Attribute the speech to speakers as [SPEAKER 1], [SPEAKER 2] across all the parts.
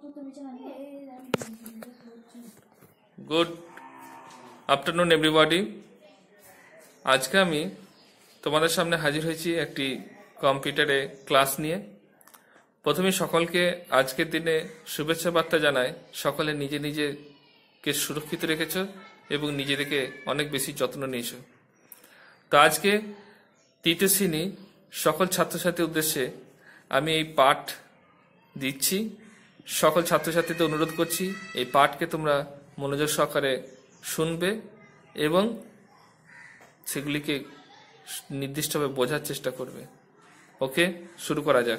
[SPEAKER 1] Good afternoon everybody. আজকে আমি তোমাদের সামনে হাজির হয়েছি একটি কম্পিউটারে ক্লাস নিয়ে। প্রথমে সকলকে আজকের দিনে শুভেচ্ছা বার্তা জানাই। সকলে নিজে নিজেকে সুরক্ষিত রেখেছ এবং নিজেদেরকে অনেক বেশি যত্ন নিয়েছ। তো আজকে তৃতীয় শ্রেণী সকল ছাত্রছাত্রীর উদ্দেশ্যে আমি এই পাঠ দিচ্ছি। সকল ছাত্রছাত্রীদের অনুরোধ করছি এই পাঠকে তোমরা মনোযোগ সহকারে শুনবে এবং সেগুলিকে নির্দিষ্টভাবে বোঝার চেষ্টা করবে। ওকে, শুরু করা যাক।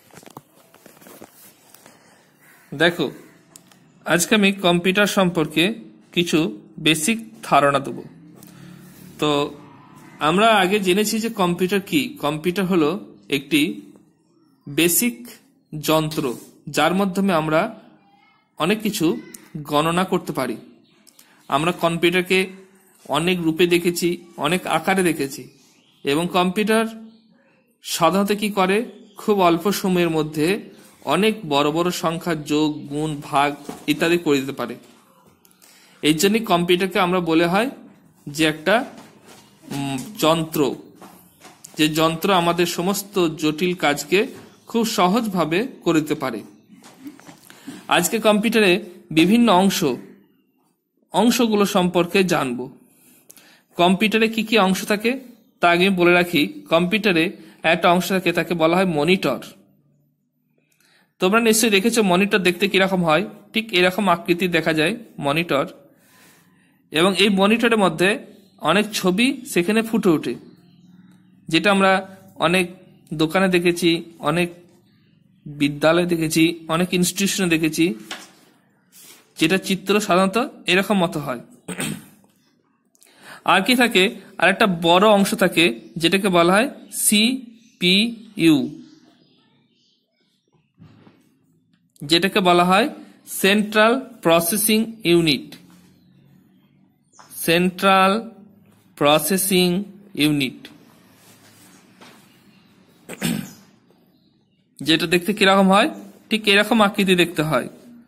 [SPEAKER 1] দেখো, আজকে আমি কম্পিউটার সম্পর্কে কিছু বেসিক ধারণা দেব। তো আমরা আগে জেনেছি যে কম্পিউটার কি। কম্পিউটার হলো একটি বেসিক যন্ত্র যার মাধ্যমে আমরা অনেক কিছু গণনা করতে পারি। আমরা কম্পিউটারকে অনেক রূপে দেখেছি, অনেক আকারে দেখেছি এবং কম্পিউটার সাধারণত কি করে, খুব অল্প সময়ের মধ্যে অনেক বড় বড় সংখ্যা যোগ, গুণ, ভাগ ইত্যাদি করে দিতে পারে। এই জন্যই কম্পিউটারকে আমরা বলে হয় যে একটা যন্ত্র, যে যন্ত্র আমাদের সমস্ত জটিল কাজকে খুব সহজভাবে করে দিতে পারে। আজকে কম্পিউটারে বিভিন্ন অংশগুলো সম্পর্কে জানব। কম্পিউটারে কি কি অংশ থাকে তা আগে বলে রাখি। কম্পিউটারে একটা অংশ থাকে, তাকে বলা হয় মনিটর। তোমরা নিশ্চয়ই দেখেছো মনিটর দেখতে কিরকম হয়। ঠিক এরকম আকৃতি দেখা যায় মনিটর, এবং এই মনিটরের মধ্যে অনেক ছবি সেখানে ফুটে ওঠে, যেটা আমরা অনেক দোকানে দেখেছি, অনেক বিদ্যালয়ে দেখেছি, অনেক ইনস্টিটিউশনে দেখেছি, যেটা চিত্র সাধারণত এরকম মতো হয়। আর কি থাকে, আর একটা বড় অংশ থাকে যেটাকে বলা হয় সিপিইউ, যেটাকে বলা হয় central processing unit. Central processing unit, যেটা দেখতে কিরকম হয়, ঠিক এরকম আকৃতি দেখতে হয়।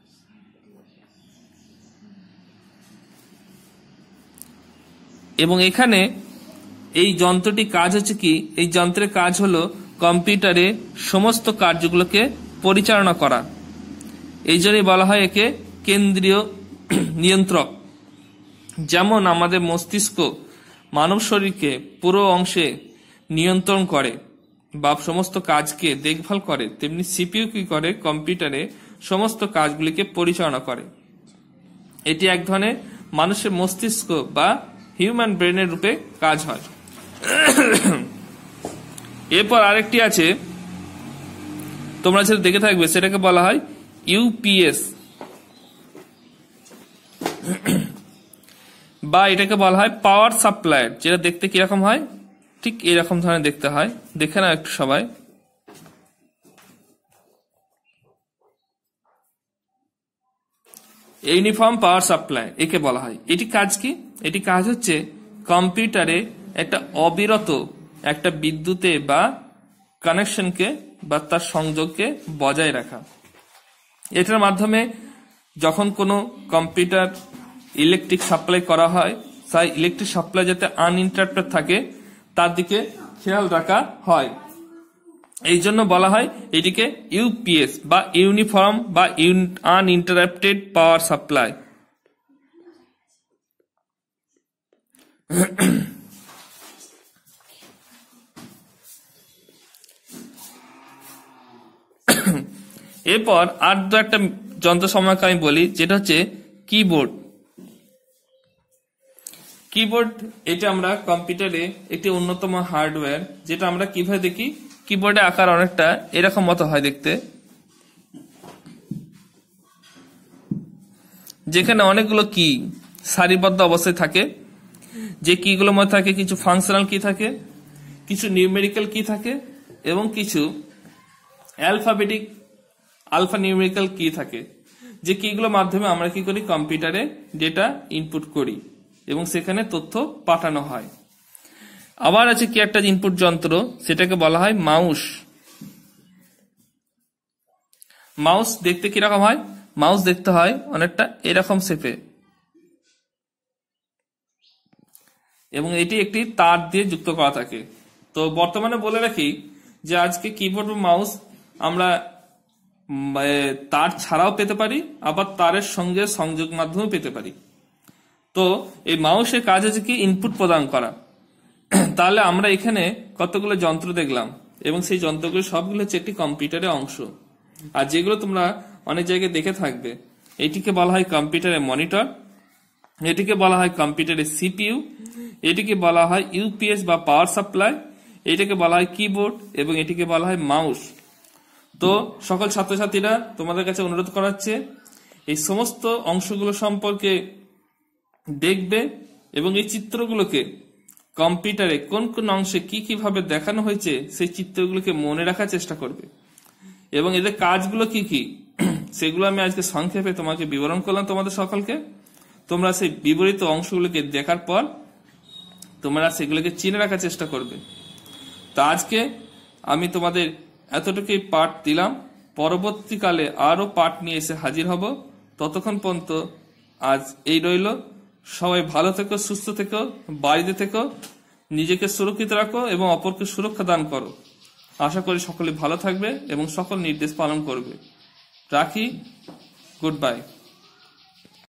[SPEAKER 1] এবং এখানে এই যন্ত্রটি কাজ হচ্ছে কি, এই যন্ত্রের কাজ হলো কম্পিউটারে সমস্ত কার্যগুলোকে পরিচালনা করা। এই জন্যই বলা হয় একে কেন্দ্রীয় নিয়ন্ত্রক। যেমন আমাদের মস্তিষ্ক মানব শরীরকে পুরো অংশে নিয়ন্ত্রণ করে বা সমস্ত কাজকে দেখভাল করে, তেমনি সিপিইউ কি করে, কম্পিউটারে সমস্ত কাজগুলিকে পরিচালনা করে। এটি এক ধরনের মানুষের মস্তিষ্ক বা হিউম্যান ব্রেনের রূপে কাজ হয়। এরপর আরেকটি আছে, তোমরা যেটা দেখে থাকবে, সেটাকে বলা হয় ইউপিএস, বা এটাকে বলা হয় পাওয়ার সাপ্লাই, যেটা দেখতে কিরকম হয়, ঠিক এরকম ধরনের দেখতে হয়। দেখে নাও একটু সবাই। ইউনিফর্ম পাওয়ার সাপ্লাই একে বলা হয়। এটি কাজ কি? এটি কাজ হচ্ছে কম্পিউটারে একটা অবিরত একটা বিদ্যুতে বা কানেকশনকে বা তার সংযোগকে বজায় রাখা। এটার মাধ্যমে যখন কোনো কম্পিউটার ইলেকট্রিক সাপ্লাই করা হয়, তাই ইলেকট্রিক সাপ্লাই যাতে আনইন্টারাপ্টেড থাকে তার দিকে খেয়াল রাখা হয়। এই জন্য বলা হয় এটিকে ইউপিএস বা ইউনিফর্ম বা আনইন্টারাপ্টেড পাওয়ার সাপ্লাই। এরপর আর দু একটা যন্ত্র সম্পর্কে আমি বলি, যেটা হচ্ছে কিবোর্ড। কিবোর্ড এটা আমরা কম্পিউটারে একটি অন্যতম হার্ডওয়্যার, যেটা আমরা কিভাবে দেখি, কিবোর্ডের আকার অনেকটা এরকম মতো হয় দেখতে, যেখানে অনেকগুলো কি সারিবদ্ধ অবস্থায় থাকে। যে কিগুলোর মধ্যে থাকে কিছু ফাংশনাল কি থাকে, কিছু নিউমেরিক্যাল কি থাকে এবং কিছু আলফা নিউমেরিক্যাল কি থাকে। যে কিগুলোর মাধ্যমে আমরা কি করি, কম্পিউটারে ডেটা ইনপুট করি এবং সেখানে তথ্য পাঠানো হয়। আবার আছে কি একটা ইনপুট যন্ত্র, সেটাকে বলা হয় মাউস। মাউস দেখতে কিরকম হয়, মাউস দেখতে হয় অনেকটা এরকম শেপে, এবং এটি একটি তার দিয়ে যুক্ত করা থাকে। তো বর্তমানে বলে রাখি যে আজকে কিবোর্ড ও মাউস আমরা তার ছাড়াও পেতে পারি, আবার তারের সঙ্গে সংযোগ মাধ্যমেও পেতে পারি। তো এই মাউসের কাজ হচ্ছে কি ইনপুট প্রদান করা। তাহলে আমরা এখানে কতগুলো যন্ত্র দেখলাম, এবং সেই যন্ত্রগুলো সবগুলো হচ্ছে একটি কম্পিউটারের অংশ। আর যেগুলো তোমরা অনেক জায়গায় দেখে থাকবে, এটিকে বলা হয় কম্পিউটারের মনিটর, এটিকে বলা হয় কম্পিউটারের সিপিইউ, এটিকে বলা হয় ইউপিএস বা পাওয়ার সাপ্লাই, এটাকে বলা হয় কিবোর্ড, এবং এটিকে বলা হয় মাউস। তো সকল ছাত্রছাত্রীরা তোমাদের কাছে অনুরোধ করা হচ্ছে এই সমস্ত অংশগুলো সম্পর্কে দেখবে, এবং এই চিত্রগুলোকে কম্পিউটারে কোন কোন অংশে কি কিভাবে দেখানো হয়েছে সেই চিত্রগুলোকে মনে রাখার চেষ্টা করবে, এবং এদের কাজগুলো কি কি সেগুলো আমি আজকে সংক্ষেপে তোমাকে বিবরণ করলাম তোমাদের সকলকে। তোমরা সেই বিবরিত অংশগুলোকে দেখার পর তোমরা সেগুলোকে চিনে রাখার চেষ্টা করবে। তো আজকে আমি তোমাদের এতটুকুই পাঠ দিলাম, পরবর্তীকালে আরো পাঠ নিয়ে এসে হাজির হব। ততক্ষণ পর্যন্ত আজ এই রইল। সবাই ভালো থেকো, সুস্থ থেকো, বাড়িতে থেকো, নিজেকে সুরক্ষিত রাখো এবং অপরকে সুরক্ষা দান করো। আশা করি সকলে ভালো থাকবে এবং সকল নির্দেশ পালন করবে। রাখি, গুড বাই।